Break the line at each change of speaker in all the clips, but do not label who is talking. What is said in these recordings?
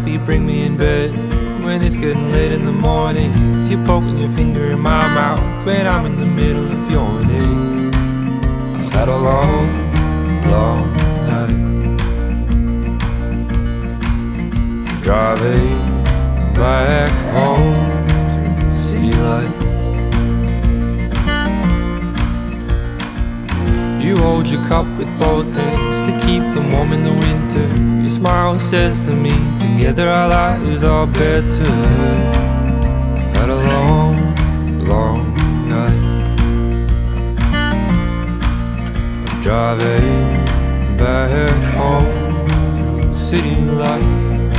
coffee, bring me in bed when it's getting late in the morning. It's you poking your finger in my mouth when I'm in the middle of yawning. I've had a long, long night, driving back home through the city lights. You hold your cup with both hands to keep them warm in the winter. Your smile says to me, together our lives are better. Had a long, long night, driving back home through the city lights.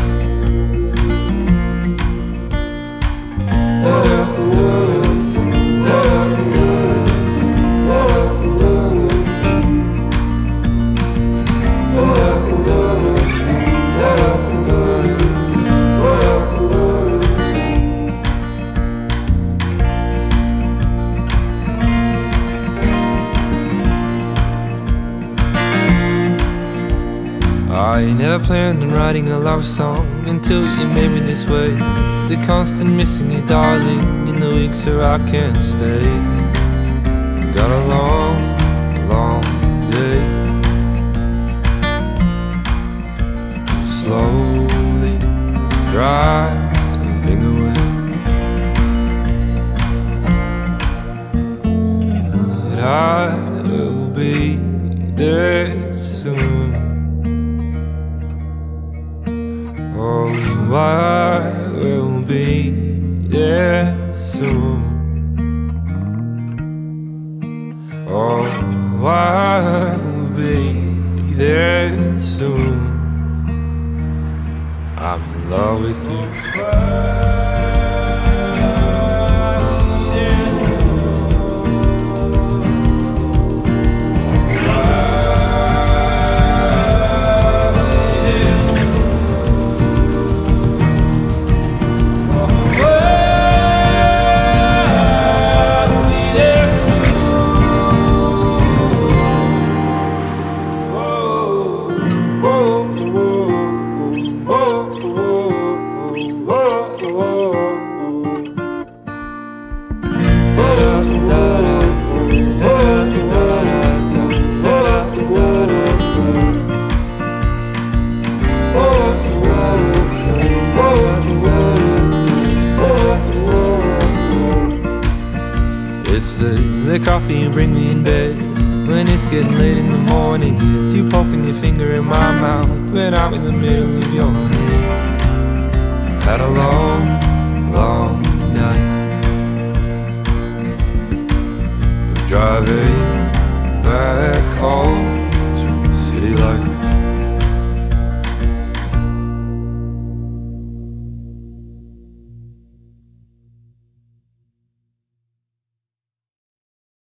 I never planned on writing a love song until you made me this way. The constant missing you, darling, in the weeks where I can't stay. Got a long, long day, slowly driving away. But I will be there soon. Oh, I will be there soon. Oh, I will be there soon. I'm in love with you. It's the coffee you bring me in bed when it's getting late in the morning. It's you poking your finger in my mouth when I'm in the middle of yawning. Had a long, long